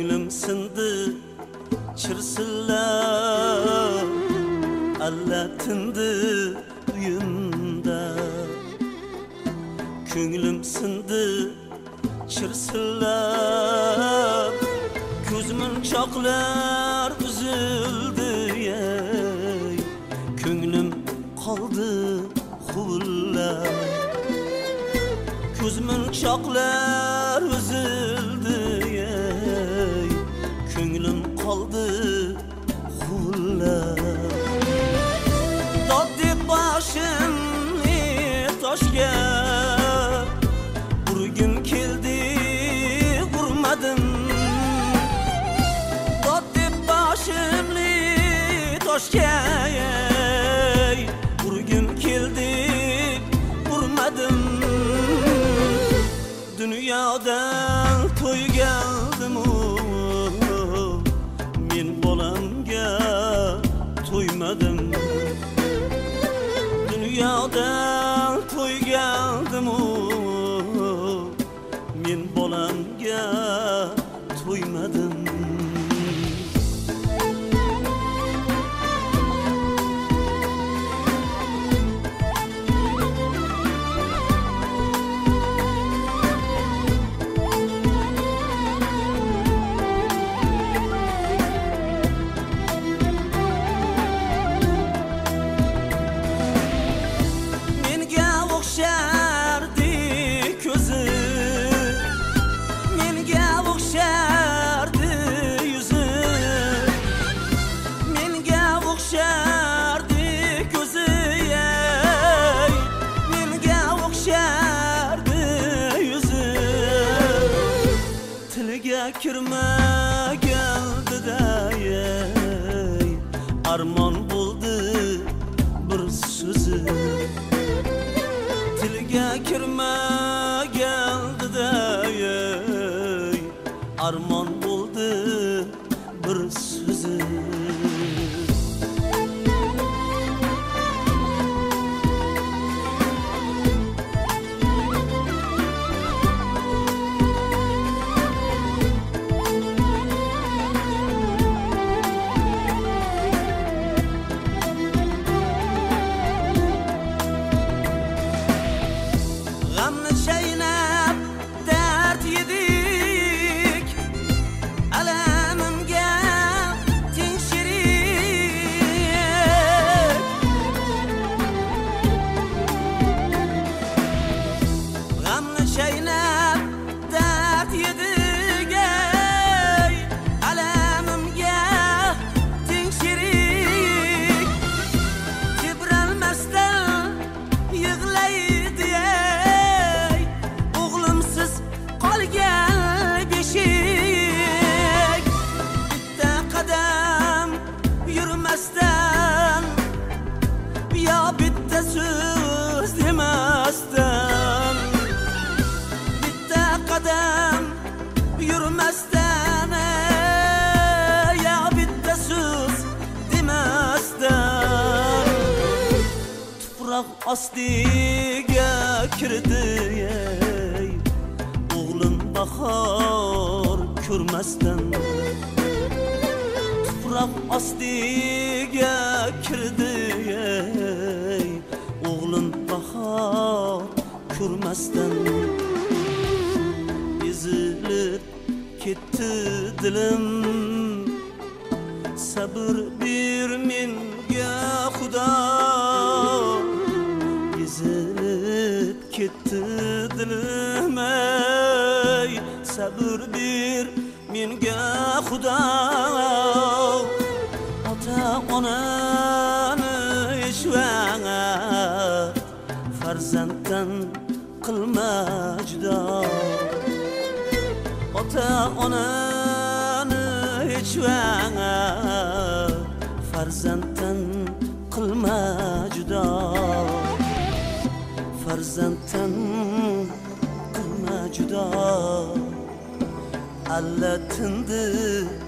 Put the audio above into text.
Ko'nglim sindi chirsillab, alla tindi uyimda. Ko'nglim sindi chirsillab, ko'zmunchoqlar uzildi ey. Ko'nglim qoldi huvullab, ko'zmunchoqlar uzildi ey. Ko'nglim qoldi huvullab. Dod deb boshimni toshga urgim keldi, urmadim. Dod deb boshimni toshga urgim keldi, urmadim. Dunyodan to'ygandim, men bolamga to'ymadim. Dunyodan to'ygandim, men bolamga to'ymadim. Kirmagandı-da ey, armon bo'ldi bir so'zi. Tilga kirmagandı-da ey, armon bo'ldi bir so'zi. Yürümezden ya bitti söz demezden. Toprak ostiga kirdi ey, o'g'lim bahor ko'rmasdan. Toprak ostiga kirdi ey, o'g'lim bahor ko'rmasdan. Ezilib ketdi dilim, sabr ber menga Xudo. Ezilib ketdi dilim ey, sabr ber menga Xudo. Ota onani hech vaqt farzanddan qilma judo. Ota onani hech vaqt farzanddan qilma judo. Farzanddan qilma judo. Alla tindi